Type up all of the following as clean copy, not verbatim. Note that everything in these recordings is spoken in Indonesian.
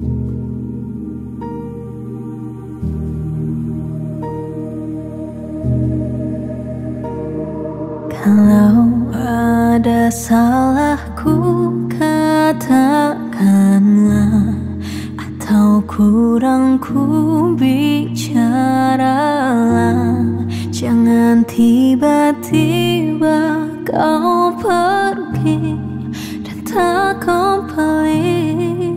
Kalau ada salahku, katakanlah, atau kurangku bicaralah. Jangan tiba-tiba kau pergi dan tak kembali.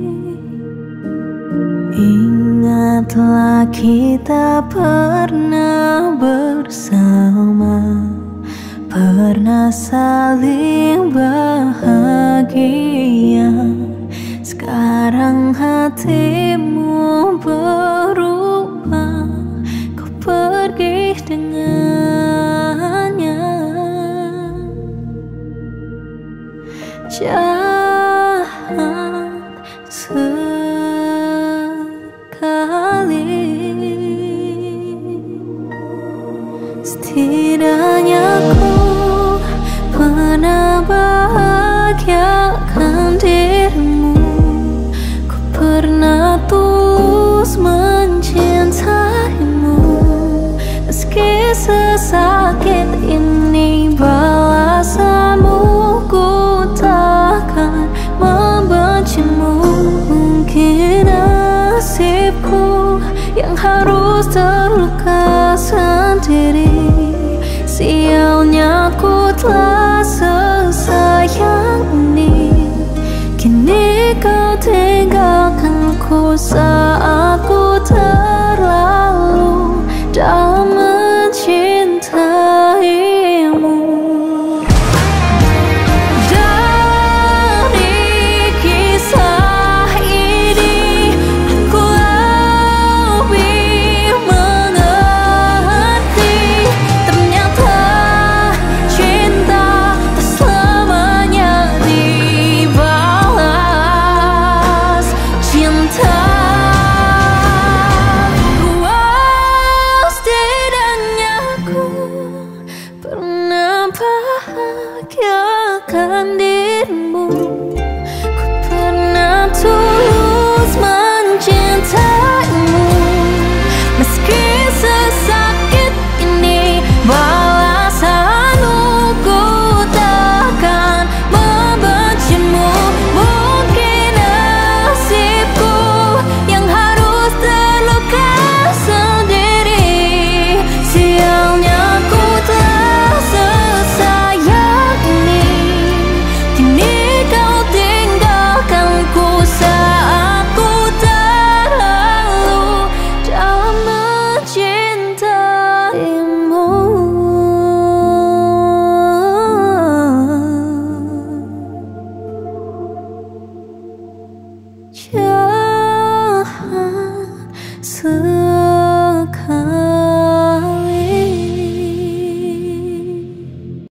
Ingatlah kita pernah bersama, pernah saling bahagia. Sekarang hatimu berubah, kau pergi dengannya. Jahat sekali. Setidaknya ku pernah bahagiakan dirimu. Ku pernah tulus mencintaimu. Meski sesakit ini balasanmu, ku takkan membencimu. Mungkin nasibku yang harus terluka sendiri. Sialnya ku telah sesayang ini. Kini kau tinggalkanku saat ku terlalu dalam mencintaimu. Dari kisah ini aku lebih mengerti. Ternyata cinta tak selamanya dibalas. Cinta setidaknya aku pernah bahagiakan dirimu. Ku pernah tulus mencintaimu. Meski sesakit ini balasanmu, ku takkan membencimu. Mungkin nasibku yang harus terluka sendiri. Sialnya ku telah sesayang ini. Kini kau tinggalkanku saat ku terlalu dalam mencintaimu. Jahat sekali.